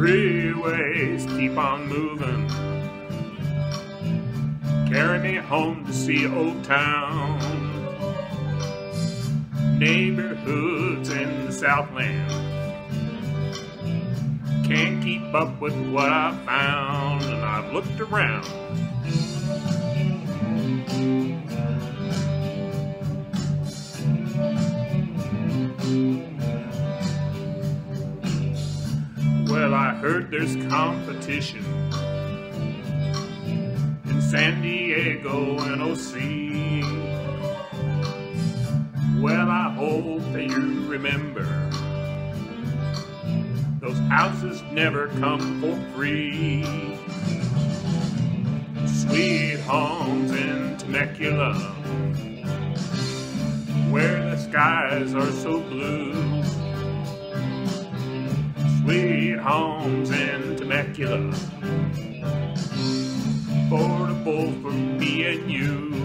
Freeways keep on moving, carry me home to see Old Town. Neighborhoods in the Southland can't keep up with what I found, and I've looked around. Well, I heard there's competition in San Diego and OC. Well, I hope that you remember those houses never come for free. Sweet homes in Temecula, where the skies are so blue. Sweet homes in Temecula, affordable for me and you.